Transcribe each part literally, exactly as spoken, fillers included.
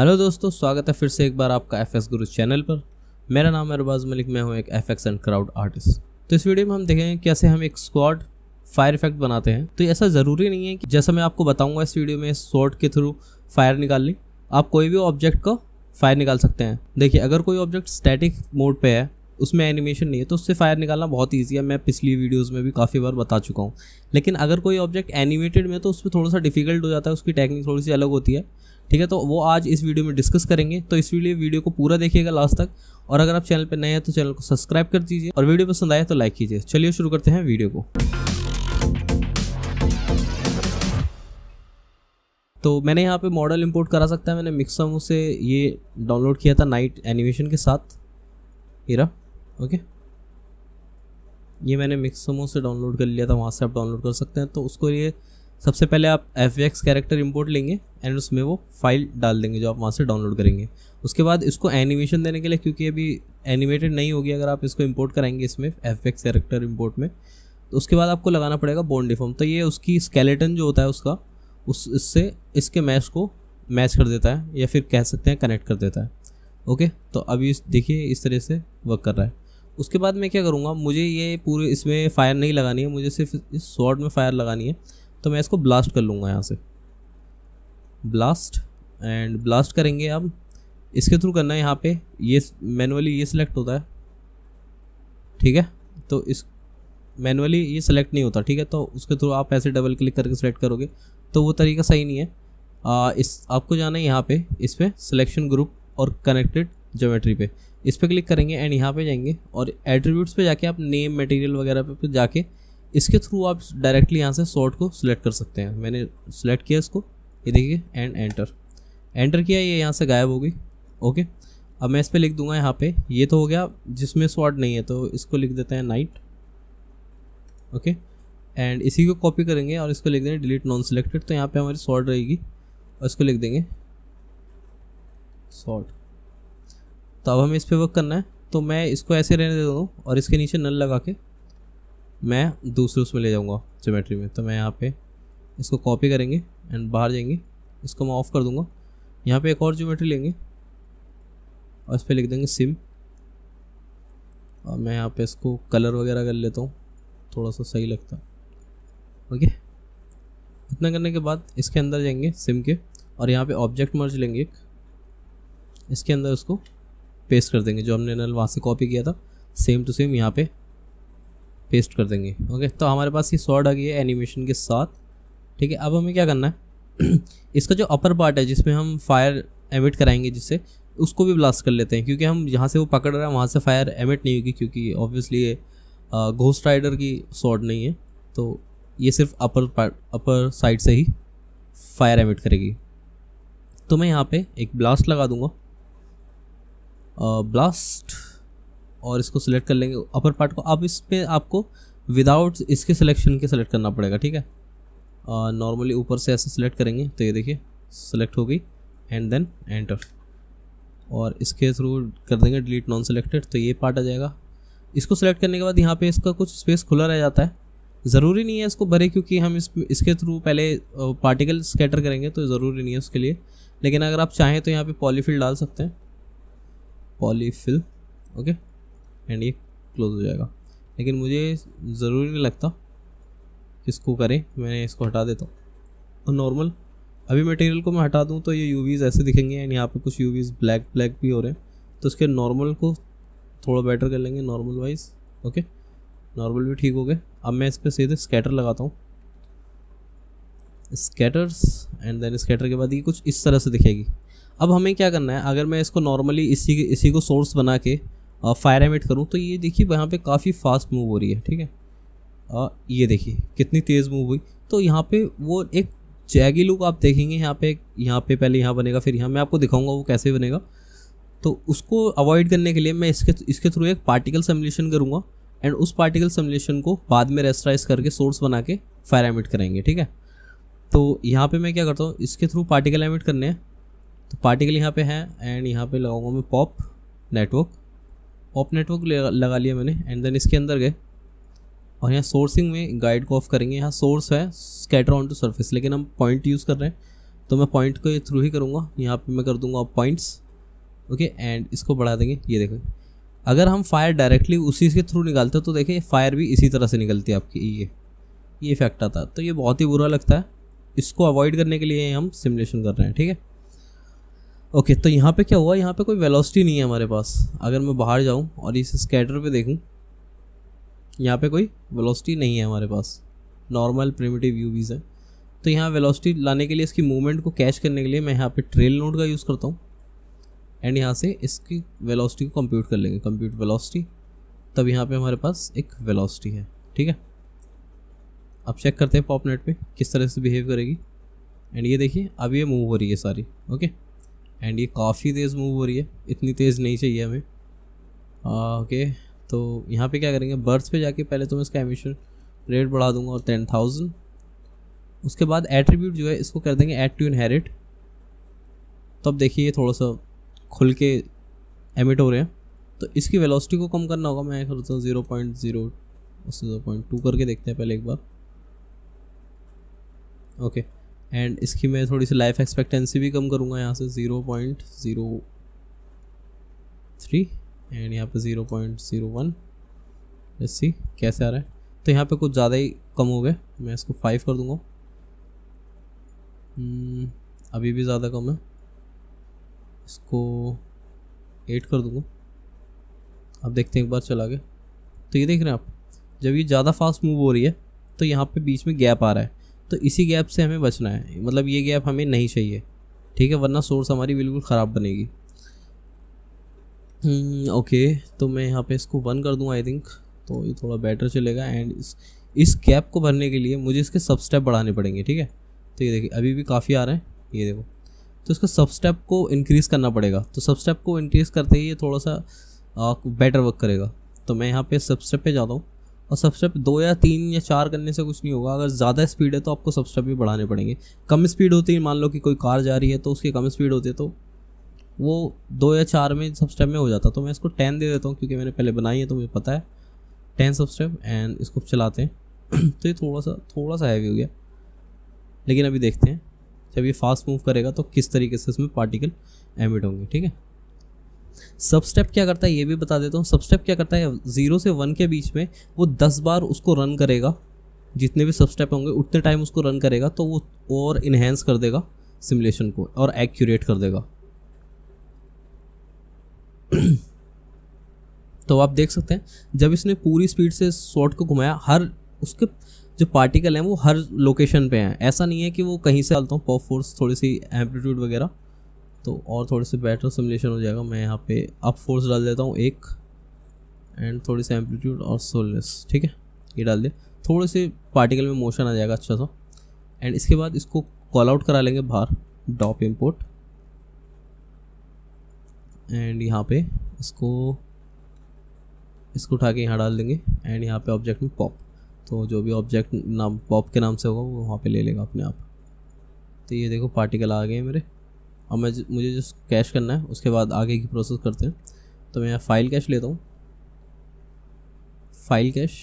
Hello दोस्तों, स्वागत है फिर से एक बार आपका एफ एक्स गुरु चैनल पर। मेरा नाम है अरबाज मलिक, मैं हूं एक F X and crowd artist. तो इस वीडियो में हम देखेंगे कैसे हम एक स्क्वाड फायर इफेक्ट बनाते हैं। तो ऐसा ज़रूरी नहीं है कि जैसा मैं आपको बताऊंगा इस वीडियो में स्वॉर्ड के थ्रू फायर निकालनी, आप कोई भी ऑब्जेक्ट का फायर निकाल सकते हैं। देखिए, अगर कोई ऑब्जेक्ट स्टैटिक मोड पे है, उसमें एनिमेशन नहीं है, तो उससे फायर निकालना बहुत ईजी है। मैं पिछली वीडियोस में भी काफ़ी बार बता चुका हूँ। लेकिन अगर कोई ऑब्जेक्ट एनिमेटेड में, तो उसमें थोड़ा सा डिफिकल्ट हो जाता है, उसकी टेक्निक थोड़ी सी अलग होती है। ठीक है, तो वो आज इस वीडियो में डिस्कस करेंगे। तो इस वीडियो वीडियो को पूरा देखिएगा लास्ट तक, और अगर आप चैनल पर नए हैं तो चैनल को सब्सक्राइब कर दीजिए, और वीडियो पसंद आए तो लाइक कीजिए। चलिए शुरू करते हैं वीडियो को। तो मैंने यहाँ पे मॉडल इंपोर्ट करा सकता है। मैंने मिक्समो से ये डाउनलोड किया था नाइट एनिमेशन के साथ, हीरा। ओके, ये मैंने मिक्समो से डाउनलोड कर लिया था, वहाँ से आप डाउनलोड कर सकते हैं। तो उसको लिए सबसे पहले आप एफ एक्स कैरेक्टर इंपोर्ट लेंगे एंड उसमें वो फाइल डाल देंगे जो आप वहाँ से डाउनलोड करेंगे। उसके बाद इसको एनिमेशन देने के लिए, क्योंकि अभी एनिमेटेड नहीं होगी अगर आप इसको इंपोर्ट कराएंगे इसमें एफ एक्स कैरेक्टर इंपोर्ट में, तो उसके बाद आपको लगाना पड़ेगा बोन डिफॉर्म। तो ये उसकी स्केलेटन जो होता है उसका, उस इससे इसके मैश को मैच कर देता है, या फिर कह सकते हैं कनेक्ट कर देता है। ओके, तो अभी देखिए इस तरह से वर्क कर रहा है। उसके बाद मैं क्या करूँगा, मुझे ये पूरे इसमें फायर नहीं लगानी है, मुझे सिर्फ इस स्वॉर्ड में फायर लगानी है। तो मैं इसको ब्लास्ट कर लूँगा यहाँ से, ब्लास्ट एंड ब्लास्ट करेंगे। अब इसके थ्रू करना है, यहाँ पे ये मैनुअली ये सिलेक्ट होता है। ठीक है, तो इस मैनुअली ये सिलेक्ट नहीं होता। ठीक है, तो उसके थ्रू आप ऐसे डबल क्लिक करके सिलेक्ट करोगे तो वो तरीका सही नहीं है। आ, इस आपको जाना है यहाँ पे, इस पर सिलेक्शन ग्रुप और कनेक्टेड ज्योमेट्री पे, इस पर क्लिक करेंगे एंड यहाँ पे जाएंगे और एट्रीब्यूट्स पे जाके आप नेम मटेरियल वगैरह पे, पे जाके इसके थ्रू आप डायरेक्टली यहाँ से स्वॉर्ड को सिलेक्ट कर सकते हैं। मैंने सिलेक्ट किया इसको, ये देखिए, एंड एंटर एंटर किया, ये यहाँ से गायब हो गई। ओके, अब मैं इस पर लिख दूंगा यहाँ पे, ये तो हो गया जिसमें स्वॉर्ड नहीं है, तो इसको लिख देते हैं नाइट। ओके, एंड इसी को कॉपी करेंगे और इसको लिख देंगे डिलीट नॉन सिलेक्टेड। तो यहाँ पे हमारी स्वॉर्ड रहेगी और इसको लिख देंगे स्वॉर्ड। तो अब हमें इस पर वर्क करना है, तो मैं इसको ऐसे रहने दे दूँ और इसके नीचे नल लगा के मैं दूसरे उसमें ले जाऊंगा ज्योमेट्री में। तो मैं यहाँ पे इसको कॉपी करेंगे एंड बाहर जाएंगे, इसको मैं ऑफ़ कर दूंगा। यहाँ पे एक और ज्योमेट्री लेंगे और इस पर लिख देंगे सिम, और मैं यहाँ पे इसको कलर वगैरह कर लेता हूँ, थोड़ा सा सही लगता है। ओके, इतना करने के बाद इसके अंदर जाएंगे सिम के, और यहाँ पे ऑब्जेक्ट मर्ज लेंगे एक, इसके अंदर उसको पेस्ट कर देंगे जो हमने नल वहाँ से कॉपी किया था, सेम टू सेम यहाँ पे पेस्ट कर देंगे। ओके, तो हमारे पास ये स्वॉर्ड आ गई है एनिमेशन के साथ। ठीक है, अब हमें क्या करना है, इसका जो अपर पार्ट है जिसमें हम फायर एमिट कराएंगे, जिससे उसको भी ब्लास्ट कर लेते हैं, क्योंकि हम जहाँ से वो पकड़ रहे हैं वहाँ से फायर एमिट नहीं होगी, क्योंकि ऑब्वियसली ये घोस्ट राइडर की स्वॉर्ड नहीं है, तो ये सिर्फ अपर पार्ट अपर साइड से ही फायर एमिट करेगी। तो मैं यहाँ पे एक ब्लास्ट लगा दूंगा, ब्लास्ट, और इसको सिलेक्ट कर लेंगे अपर पार्ट को। अब इस पे आपको विदाउट इसके सिलेक्शन के सिलेक्ट करना पड़ेगा। ठीक है, नॉर्मली ऊपर से ऐसे सिलेक्ट करेंगे तो ये देखिए सिलेक्ट हो गई, एंड देन एंटर, और इसके थ्रू कर देंगे डिलीट नॉन सिलेक्टेड, तो ये पार्ट आ जाएगा। इसको सिलेक्ट करने के बाद यहाँ पे इसका कुछ स्पेस खुला रह जाता है, ज़रूरी नहीं है इसको भरे, क्योंकि हम इस इसके थ्रू पहले पार्टिकल स्कैटर करेंगे, तो ज़रूरी नहीं है उसके लिए। लेकिन अगर आप चाहें तो यहाँ पे पॉलीफिल डाल सकते हैं, पॉलीफिल। ओके, एंड ये क्लोज हो जाएगा, लेकिन मुझे ज़रूरी नहीं लगता इसको करें, मैं इसको हटा देता हूँ। और नॉर्मल अभी मटेरियल को मैं हटा दूँ तो ये यूवीज़ ऐसे दिखेंगे, एंड यहाँ पे कुछ यूवीज़ ब्लैक ब्लैक भी हो रहे हैं, तो इसके नॉर्मल को थोड़ा बेटर कर लेंगे, नॉर्मल वाइज। ओके, नॉर्मल भी ठीक हो गए। अब मैं इस पर सीधे स्कैटर लगाता हूँ, स्कैटर्स, एंड देन स्कैटर के बाद ये कुछ इस तरह से दिखेगी। अब हमें क्या करना है, अगर मैं इसको नॉर्मली इसी इसी को सोर्स बना के फायर एमिट करूँ, तो ये देखिए यहाँ पे काफ़ी फास्ट मूव हो रही है। ठीक है, आ, ये देखिए कितनी तेज़ मूव हुई। तो यहाँ पे वो एक जैगी लुक आप देखेंगे, यहाँ पे यहाँ पे पहले यहाँ बनेगा, फिर यहाँ मैं आपको दिखाऊंगा वो कैसे बनेगा। तो उसको अवॉइड करने के लिए मैं इसके इसके थ्रू एक पार्टिकल सिमुलेशन करूँगा, एंड उस पार्टिकल सिमुलेशन को बाद में रेस्टराइज करके सोर्स बना के फायर एमिट करेंगे। ठीक है, तो यहाँ पे मैं क्या करता हूँ, इसके थ्रू पार्टिकल एमिट करने हैं, तो पार्टिकल यहाँ पे है, एंड यहाँ पे लगाऊंगा मैं पॉप नेटवर्क, पॉप नेटवर्क लगा लिया मैंने, एंड देन इसके अंदर गए और यहाँ सोर्सिंग में गाइड को ऑफ करेंगे। यहाँ सोर्स है स्कैटर ऑन टू सरफेस, लेकिन हम पॉइंट यूज़ कर रहे हैं, तो मैं पॉइंट के थ्रू ही करूँगा। यहाँ पे मैं कर दूँगा पॉइंट्स, ओके, एंड इसको बढ़ा देंगे। ये देखो, अगर हम फायर डायरेक्टली उसी के थ्रू निकालते तो देखिए फायर भी इसी तरह से निकलती है आपकी, ये ये इफेक्ट आता है। तो ये बहुत ही बुरा लगता है, इसको अवॉइड करने के लिए हम सिमुलेशन कर रहे हैं, ठीक है। ओके, तो यहाँ पे क्या हुआ, यहाँ पे कोई वेलोसिटी नहीं है हमारे पास। अगर मैं बाहर जाऊँ और इस स्कैटर पे देखूँ, यहाँ पे कोई वेलोसिटी नहीं है हमारे पास, नॉर्मल प्रिमिटिव यूवीज़ है। तो यहाँ वेलोसिटी लाने के लिए, इसकी मूवमेंट को कैच करने के लिए मैं यहाँ पे ट्रेल नोड का यूज़ करता हूँ एंड यहाँ से इसकी वेलोसिटी को कंप्यूट कर लेंगे, कंप्यूट वेलोसिटी। तब यहाँ पे हमारे पास एक वेलोसिटी है, ठीक है। अब चेक करते हैं पॉपनेट पे किस तरह से बिहेव करेगी। एंड ये देखिए अब ये मूव हो रही है सारी, ओके, एंड ये काफ़ी तेज़ मूव हो रही है, इतनी तेज़ नहीं चाहिए हमें। ओके, तो यहाँ पे क्या करेंगे, बर्ड्स पे जाके पहले तो मैं इसका एमिशन रेट बढ़ा दूंगा और टेन थाउजेंड। उसके बाद एट्रीब्यूट जो है इसको कर देंगे ऐड टू इनहेरिट। तो अब देखिए ये थोड़ा सा खुल के एमिट हो रहे हैं, तो इसकी वेलोसिटी को कम करना होगा। मैं करता हूँ ज़ीरो पॉइंट ज़ीरो, उससे ज़ीरो पॉइंट टू करके देखते हैं पहले एक बार, ओके। एंड इसकी मैं थोड़ी सी लाइफ एक्सपेक्टेंसी भी कम करूँगा, यहाँ से zero point zero three and यहाँ पे zero point zero one. Let's see कैसे आ रहा है। तो यहाँ पे कुछ ज़्यादा ही कम हो गए, मैं इसको फाइव कर दूँगा। hmm, अभी भी ज़्यादा कम है, इसको एट कर दूँगा। अब देखते हैं एक बार चला गया। तो ये देख रहे हैं आप, जब ये ज़्यादा फास्ट मूव हो रही है तो यहाँ पे बीच में गैप आ रहा है, तो इसी गैप से हमें बचना है, मतलब ये गैप हमें नहीं चाहिए, ठीक है, वरना सोर्स हमारी बिल्कुल ख़राब बनेगी। ओके hmm, okay, तो मैं यहाँ पे इसको वन कर दूँगा आई थिंक, तो ये थोड़ा बेटर चलेगा। एंड इस इस गैप को भरने के लिए मुझे इसके सब स्टेप बढ़ाने पड़ेंगे, ठीक है। तो ये देखिए अभी भी काफ़ी आ रहे हैं, ये देखो, तो इसका सब स्टेप को इंक्रीज़ करना पड़ेगा। तो सब स्टेप को इंक्रीज़ करते ही ये थोड़ा सा बेटर वर्क करेगा। तो मैं यहाँ पे सब स्टेप पे जाता हूँ, और सब स्टेप दो या तीन या चार करने से कुछ नहीं होगा। अगर ज़्यादा स्पीड है तो आपको सब स्टेप भी बढ़ाने पड़ेंगे। कम स्पीड होती है, मान लो कि कोई कार जा रही है तो उसकी कम स्पीड होती है, तो वो दो या चार में सब स्टेप में हो जाता। तो मैं इसको टेन दे देता हूँ, क्योंकि मैंने पहले बनाई है तो मुझे पता है टेन सब स्टेप। एंड इसको चलाते हैं तो ये थोड़ा सा थोड़ा सा हैवी हो गया, लेकिन अभी देखते हैं जब ये फास्ट मूव करेगा तो किस तरीके से इसमें पार्टिकल एमिट होंगे, ठीक है। सब स्टेप क्या करता है ये भी बता देता हूँ। सब स्टेप क्या करता है, ज़ीरो से वन के बीच में वो दस बार उसको रन करेगा, जितने भी सब स्टेप होंगे उतने टाइम उसको रन करेगा, तो वो और इन्हेंस कर देगा सिमुलेशन को और एक्यूरेट कर देगा। तो आप देख सकते हैं जब इसने पूरी स्पीड से शॉट को घुमाया, हर उसके जो पार्टिकल हैं वो हर लोकेशन पे हैं। ऐसा नहीं है कि वो कहीं से डालता हूँ पॉप फोर्स, थोड़ी सी एम्पलीट्यूड वगैरह, तो और थोड़ी सी बेटर सिमुलेशन हो जाएगा। मैं यहाँ पे अप फोर्स डाल देता हूँ एक, एंड थोड़ी सी एम्पलीट्यूड और सोलनेस, ठीक है, ये डाल दिया। थोड़े से पार्टिकल में मोशन आ जाएगा अच्छा सा। एंड इसके बाद इसको कॉल आउट करा लेंगे बाहर, डॉप इम्पोर्ट, एंड यहाँ पे इसको इसको उठा के यहाँ डाल देंगे। एंड यहाँ पे ऑब्जेक्ट में पॉप, तो जो भी ऑब्जेक्ट नाम पॉप के नाम से होगा वो वहाँ पे ले लेगा अपने आप। तो ये देखो पार्टिकल आ गए हैं मेरे। अब मैं मुझे जस्ट कैश करना है, उसके बाद आगे की प्रोसेस करते हैं। तो मैं यहाँ फाइल कैश लेता हूँ, फाइल कैश,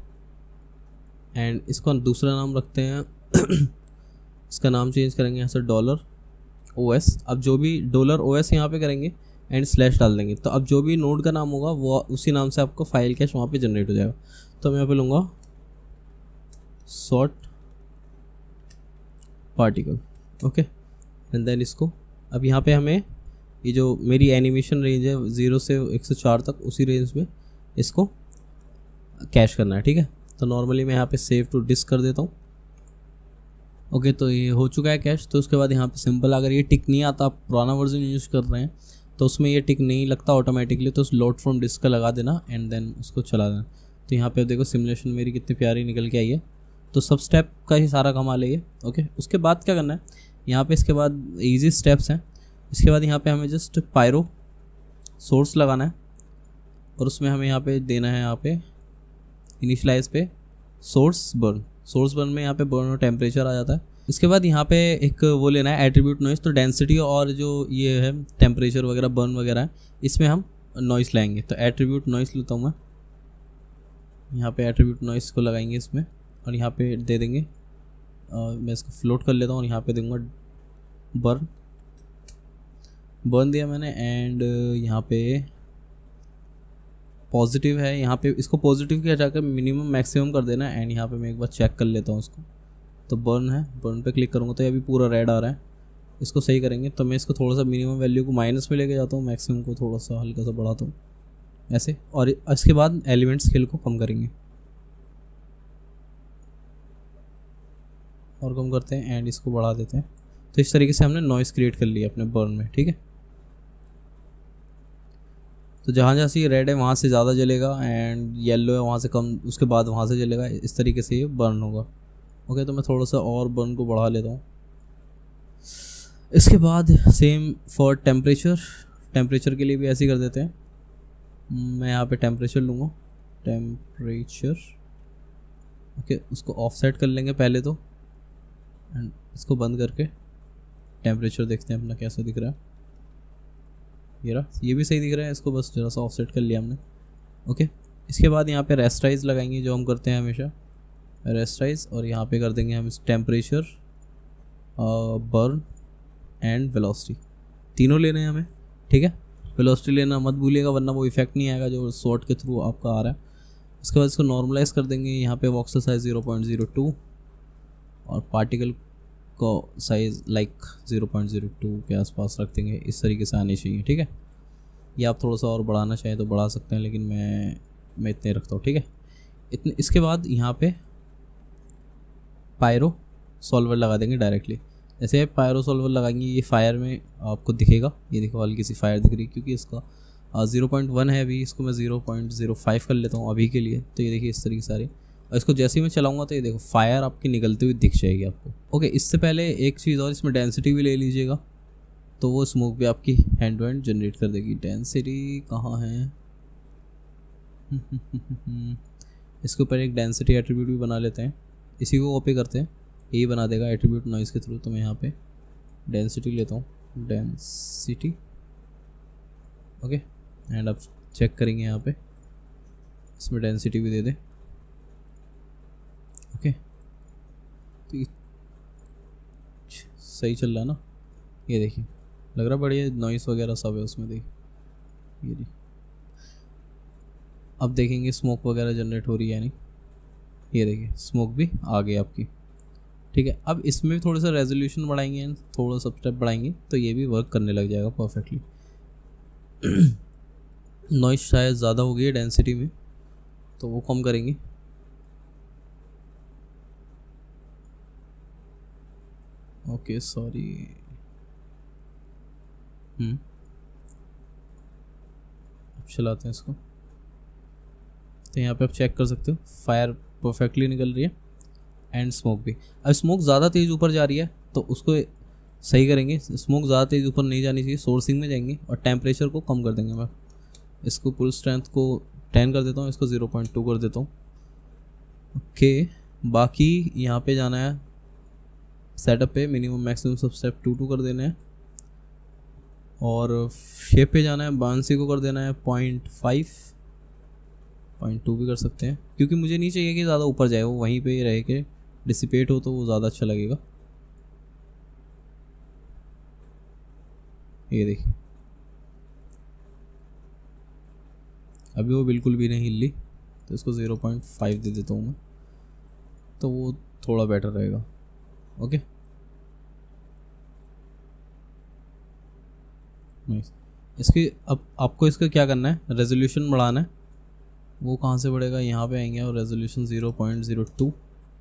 एंड इसका दूसरा नाम रखते हैं इसका नाम चेंज करेंगे यहाँ से डॉलर ओ एस। अब जो भी डॉलर ओ एस यहाँ पे करेंगे एंड स्लैश डाल देंगे, तो अब जो भी नोड का नाम होगा वो उसी नाम से आपको फाइल कैश वहाँ पे जनरेट हो जाएगा। तो मैं यहाँ पे लूँगा sort particle, okay, and then इसको अब यहाँ पे हमें ये जो मेरी एनिमेशन रेंज है ज़ीरो से एक सौ चार तक, उसी रेंज में इसको कैश करना है, ठीक है। तो नॉर्मली मैं यहाँ पे सेव टू डिस्क कर देता हूँ, ओके। तो ये हो चुका है कैश। तो उसके बाद यहाँ पे सिंपल, अगर ये टिक नहीं आता, आप पुराना वर्जन यूज़ कर रहे हैं तो उसमें ये टिक नहीं लगता ऑटोमेटिकली, तो उस लोड फ्रॉम डिस्क का लगा देना एंड देन उसको चला देना। तो यहाँ पे देखो सिमुलेशन मेरी कितनी प्यारी निकल के आई है। तो सब स्टेप का ही सारा कमाल है ये, ओके। उसके बाद क्या करना है, यहाँ पे इसके बाद इजी स्टेप्स हैं। इसके बाद यहाँ पे हमें जस्ट पायरो सोर्स लगाना है, और उसमें हमें यहाँ पे देना है, यहाँ पे इनिशियलाइज पे सोर्स बर्न। सोर्स बर्न में यहाँ पे बर्न और टेम्परेचर आ जाता है। इसके बाद यहाँ पे एक वो लेना है एट्रीब्यूट नॉइस। तो डेंसिटी और जो ये है टेम्परेचर वगैरह बर्न वगैरह है, इसमें हम नॉइस लाएंगे। तो एट्रीब्यूट नॉइस लेता हूँ मैं, यहाँ पे एट्रीब्यूट नॉइस को लगाएंगे इसमें, और यहाँ पे दे देंगे आ, मैं इसको फ्लोट कर लेता हूँ और यहाँ पे दूंगा बर्न बर्न दिया मैंने। एंड यहाँ पे पॉजिटिव है, यहाँ पे इसको पॉजिटिव के हटाकर मिनिमम मैक्सिमम कर देना। एंड यहाँ पे मैं एक बार चेक कर लेता हूँ इसको, तो बर्न है, बर्न पे क्लिक करूँगा तो ये अभी पूरा रेड आ रहा है। इसको सही करेंगे तो मैं इसको थोड़ा सा मिनिमम वैल्यू को माइनस में लेके जाता हूँ, मैक्सिमम को थोड़ा सा हल्का सा बढ़ाता हूँ ऐसे। और इसके बाद एलिमेंट स्केल को कम करेंगे और कम करते हैं एंड इसको बढ़ा देते हैं। तो इस तरीके से हमने नॉइस क्रिएट कर लिया अपने बर्न में, ठीक है। तो जहाँ जहाँ से ये रेड है वहाँ से ज़्यादा जलेगा एंड येलो है वहाँ से कम, उसके बाद वहाँ से जलेगा। इस तरीके से ये बर्न होगा। ओके, तो मैं थोड़ा सा और बर्न को बढ़ा लेता हूँ। इसके बाद सेम फॉर टेम्परेचर, टेम्परेचर के लिए भी ऐसे ही कर देते हैं। मैं यहाँ पे टेम्परेचर लूँगा, टेम्परेचर। ओके, उसको ऑफसेट कर लेंगे पहले तो, एंड इसको बंद करके टेम्परेचर देखते हैं अपना कैसा दिख रहा है। ये रहा, ये भी सही दिख रहा है। इसको बस जरा सा ऑफसेट कर लिया हमने। ओके, इसके बाद यहाँ पे रेस्टराइज लगाएंगे जो हम करते हैं हमेशा, रेस्टराइज। और यहाँ पे कर देंगे हम इस टेम्परेचर, बर्न एंड वेलोसिटी, तीनों लेने हैं हमें, ठीक है। वेलोसिटी लेना मत भूलिएगा वरना वो इफेक्ट नहीं आएगा जो सॉर्ट के थ्रू आपका आ रहा है। उसके बाद इसको नॉर्मलाइज कर देंगे। यहाँ पे voxel size zero point zero two और पार्टिकल को size like zero point zero two के आसपास रख देंगे। इस तरीके से आनी चाहिए, ठीक है। ये आप थोड़ा सा और बढ़ाना चाहें तो बढ़ा सकते हैं, लेकिन मैं मैं इतने रखता हूँ, ठीक है। इतने इसके बाद यहाँ पे पायरो सॉल्वर लगा देंगे डायरेक्टली। जैसे पायरो सॉल्वर लगाएंगे ये फायर में आपको दिखेगा, ये देखो हल्की सी फायर दिख रही है क्योंकि इसका ज़ीरो पॉइंट वन है अभी। इसको मैं ज़ीरो पॉइंट ज़ीरो फाइव कर लेता हूँ अभी के लिए। तो ये देखिए इस तरीके से आ रही। और इसको जैसे ही मैं चलाऊंगा तो ये देखो फायर आपकी निकलती हुई दिख जाएगी आपको। ओके, इससे पहले एक चीज़ और, इसमें डेंसिटी भी ले लीजिएगा तो वो स्मोक भी आपकी हैंड टू हैंड जनरेट कर देगी। डेंसिटी कहाँ है? इसके ऊपर एक डेंसिटी एट्रीब्यूट भी बना लेते हैं, इसी को कॉपी करते हैं, यही बना देगा एट्रीब्यूट नॉइज़ के थ्रू। तो मैं यहाँ पे डेंसिटी लेता हूँ, डेंसिटी। ओके, एंड आप चेक करेंगे यहाँ पे इसमें डेंसिटी भी दे दें। ओके, तो सही चल रहा है ना? ये देखिए लग रहा बढ़िया, नॉइस वगैरह सब है उसमें। देखिए ये देखिए, अब देखेंगे स्मोक वगैरह जनरेट हो रही है नहीं। ये देखिए स्मोक भी आ गई आपकी, ठीक है। अब इसमें भी थोड़ा सा रेजोल्यूशन बढ़ाएंगे एंड थोड़ा सा स्टेप बढ़ाएंगे तो ये भी वर्क करने लग जाएगा परफेक्टली। नॉइस शायद ज़्यादा हो गई है डेंसिटी में तो वो कम करेंगे। ओके सॉरी, हम्म अब चलाते हैं इसको। तो यहाँ पे आप चेक कर सकते हो फायर परफेक्टली निकल रही है एंड स्मोक भी। अब स्मोक ज़्यादा तेज़ ऊपर जा रही है तो उसको सही करेंगे। स्मोक ज़्यादा तेज़ ऊपर नहीं जानी चाहिए, सोर्सिंग में जाएंगे और टेम्परेचर को कम कर देंगे। मैं इसको फुल स्ट्रेंथ को टेन कर देता हूँ, इसको ज़ीरो पॉइंट टू कर देता हूँ। ओके, बाकी यहाँ पे जाना है सेटअप पे, minimum maximum sub step two two कर देने हैं और शेप पे जाना है, बांसी को कर देना है पॉइंट फाइव, पॉइंट टू भी कर सकते हैं क्योंकि मुझे नहीं चाहिए कि ज़्यादा ऊपर जाए, वो वहीं पे रह के डिसिपेट हो तो वो ज़्यादा अच्छा लगेगा। ये देखिए अभी वो बिल्कुल भी नहीं हिली तो इसको ज़ीरो पॉइंट फाइव दे देता हूँ मैं, तो वो थोड़ा बेटर रहेगा। Okay nice. इसकी अब आपको इसका क्या करना है, रेजोल्यूशन बढ़ाना है। वो कहाँ से बढ़ेगा, यहाँ पे आएंगे और resolution zero point zero two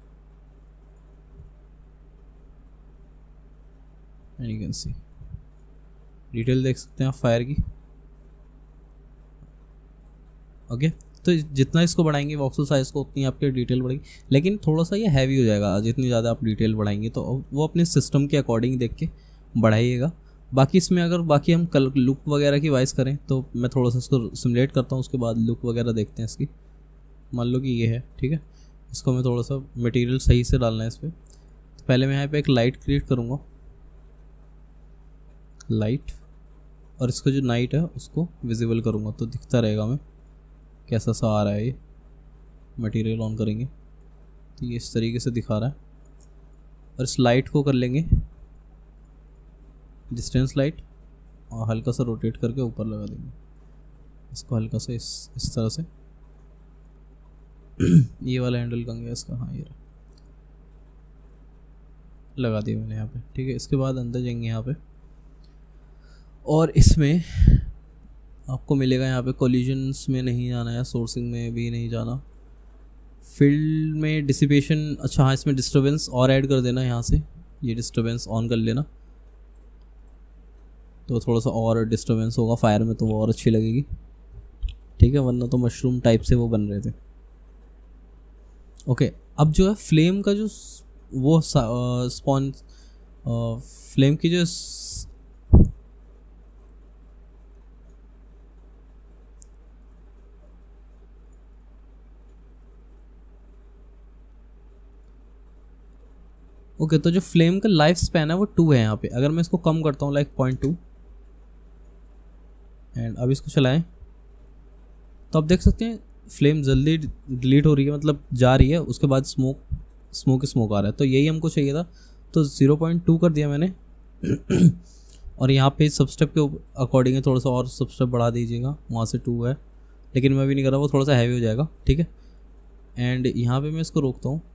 and you can see detail देख सकते हैं आप फायर की। ओके, तो जितना इसको बढ़ाएंगे वॉक्सल साइज को उतनी आपकी डिटेल बढ़ेगी, लेकिन थोड़ा सा ये हैवी हो जाएगा जितनी ज़्यादा आप डिटेल बढ़ाएंगे। तो वो अपने सिस्टम के अकॉर्डिंग देख के बढ़ाइएगा। बाकी इसमें अगर बाकी हम कल लुक वगैरह की वाइज करें तो मैं थोड़ा सा इसको सिमुलेट करता हूँ, उसके बाद लुक वगैरह देखते हैं इसकी। मान लो कि ये है, ठीक है। इसको मैं थोड़ा सा मटेरियल सही से डालना है इस पर। तो पहले मैं यहाँ पे एक लाइट क्रिएट करूँगा, लाइट, और इसको जो नाइट है उसको विजिबल करूँगा तो दिखता रहेगा हमें कैसा सा आ रहा है। ये मटेरियल ऑन करेंगे तो ये इस तरीके से दिखा रहा है। और इस लाइट को कर लेंगे डिस्टेंस लाइट और हल्का सा रोटेट करके ऊपर लगा देंगे इसको, हल्का सा इस इस तरह से। ये वाला हैंडल कहाँ गया इसका, हाँ ये लगा दिया मैंने यहाँ पे, ठीक है। इसके बाद अंदर जाएंगे यहाँ पे और इसमें आपको मिलेगा यहाँ पे कोलिजन्स में नहीं जाना है, सोर्सिंग में भी नहीं जाना, फील्ड में डिसिपेशन, अच्छा हाँ इसमें डिस्टर्बेंस और ऐड कर देना यहाँ से, ये डिस्टर्बेंस ऑन कर लेना तो थोड़ा सा और डिस्टर्बेंस होगा फायर में, तो वो और अच्छी लगेगी, ठीक है। वरना तो मशरूम टाइप से वो बन रहे थे। ओके, अब जो है फ्लेम का जो वो स्पॉन फ्लेम की जो ओके okay, तो जो फ्लेम का लाइफ स्पैन है वो टू है यहाँ पे। अगर मैं इसको कम करता हूँ लाइक पॉइंट टू एंड अब इसको चलाएं तो आप देख सकते हैं फ्लेम जल्दी डिलीट हो रही है, मतलब जा रही है, उसके बाद स्मोक स्मोक स्मोक आ रहा है। तो यही हमको चाहिए था, तो ज़ीरो पॉइंट टू कर दिया मैंने। और यहाँ पे सबस्टेप के अकॉर्डिंग थोड़ा सा और सबस्टेप बढ़ा दीजिएगा, वहाँ से टू है लेकिन मैं भी नहीं कर रहा, वो थोड़ा सा हैवी हो जाएगा, ठीक है। एंड यहाँ पे मैं इसको रोकता हूँ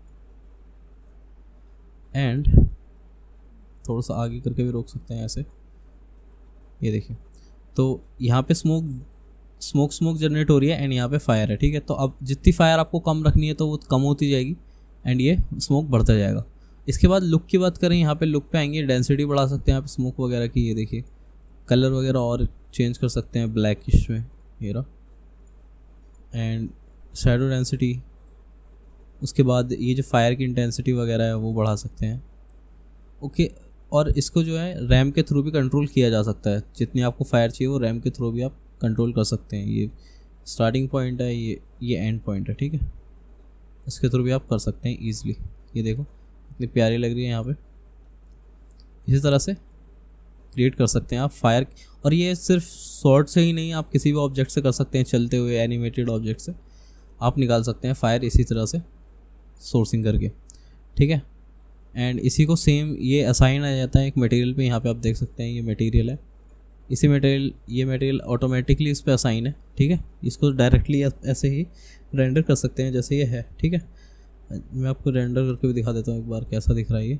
एंड थोड़ा सा आगे करके भी रोक सकते हैं ऐसे, ये देखिए। तो यहाँ पे स्मोक स्मोक स्मोक जनरेट हो रही है एंड यहाँ पे फायर है, ठीक है। तो अब जितनी फायर आपको कम रखनी है तो वो कम होती जाएगी एंड ये स्मोक बढ़ता जाएगा। इसके बाद लुक की बात करें, यहाँ पे लुक पे आएंगे, डेंसिटी बढ़ा सकते हैं यहाँ पे स्मोक वगैरह की, ये देखिए कलर वगैरह और चेंज कर सकते हैं ब्लैकिश में, ये रहा। एंड शैडो डेंसिटी, उसके बाद ये जो फायर की इंटेंसिटी वगैरह है वो बढ़ा सकते हैं, ओके। और इसको जो है रैम के थ्रू भी कंट्रोल किया जा सकता है, जितनी आपको फायर चाहिए वो रैम के थ्रू भी आप कंट्रोल कर सकते हैं। ये स्टार्टिंग पॉइंट है, ये ये एंड पॉइंट है, ठीक है। इसके थ्रू भी आप कर सकते हैं ईजिली। ये देखो इतनी प्यारी लग रही है यहाँ पे, इसी तरह से क्रिएट कर सकते हैं आप फायर। और ये सिर्फ शॉर्ट से ही नहीं, आप किसी भी ऑब्जेक्ट से कर सकते हैं, चलते हुए एनिमेटेड ऑब्जेक्ट से आप निकाल सकते हैं फायर इसी तरह से सोर्सिंग करके, ठीक है। एंड इसी को सेम ये असाइन आ जाता है एक मटेरियल पे, यहाँ पे आप देख सकते हैं ये मटेरियल है, इसी मटेरियल ये मटेरियल ऑटोमेटिकली इस पे असाइन है, ठीक है। इसको डायरेक्टली ऐसे ही रेंडर कर सकते हैं जैसे ये है, ठीक है। मैं आपको रेंडर करके भी दिखा देता हूँ एक बार कैसा दिख रहा है ये।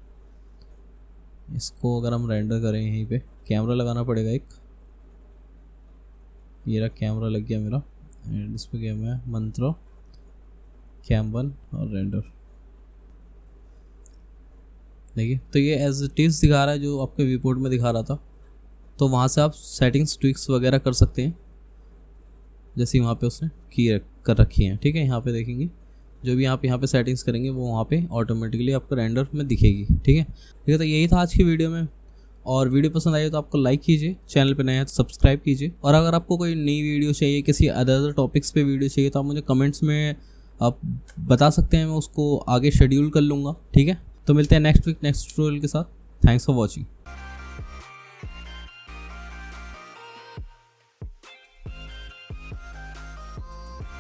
इसको अगर हम रेंडर करें, यहीं पे कैमरा लगाना पड़ेगा एक, ये रहा कैमरा लग गया मेरा एंड इस पर गया मैं मंत्रो कैम वन और रेंडर, देखिए। तो ये एज इट इज़ दिखा रहा है जो आपके व्यूपोर्ट में दिखा रहा था। तो वहाँ से आप सेटिंग्स ट्विक्स वगैरह कर सकते हैं जैसे वहाँ पे उसने की कर रखी हैं, ठीक है। यहाँ पे देखेंगे जो भी आप यहाँ पे सेटिंग्स करेंगे वो वहाँ पे ऑटोमेटिकली आपको रेंडर में दिखेगी, ठीक है। ठीक है, तो यही था आज की वीडियो में। और वीडियो पसंद आई तो आपको लाइक कीजिए, चैनल पे नए हैं तो सब्सक्राइब कीजिए। और अगर आपको कोई नई वीडियो चाहिए, किसी अदर अदर टॉपिक्स पे वीडियो चाहिए तो आप मुझे कमेंट्स में आप बता सकते हैं, मैं उसको आगे शेड्यूल कर लूँगा, ठीक है। तो मिलते हैं नेक्स्ट वीक नेक्स्ट ट्यूटोरियल के साथ। Thanks for watching.